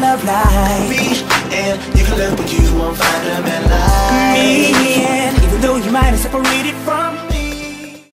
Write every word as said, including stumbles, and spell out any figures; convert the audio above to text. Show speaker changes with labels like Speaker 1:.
Speaker 1: love like me, and you can look but you won't find a man like